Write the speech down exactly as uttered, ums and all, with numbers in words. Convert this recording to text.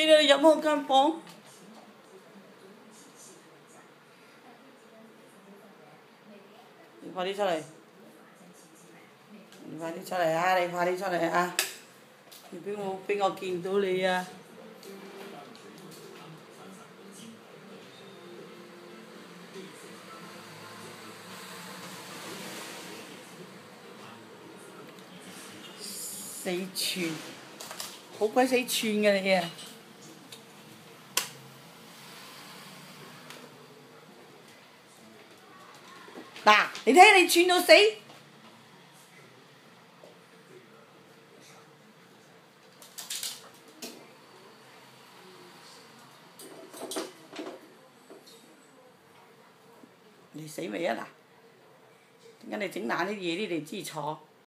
啦！你入我間房。你快啲出嚟！你快啲出嚟啊！你快啲出嚟啊！你俾我俾我見到你啊！死串，好鬼死串嘅你啊！嗱，你睇你串到死！你死未啊嗱？點解你整爛啲嘢啲嚟知坐？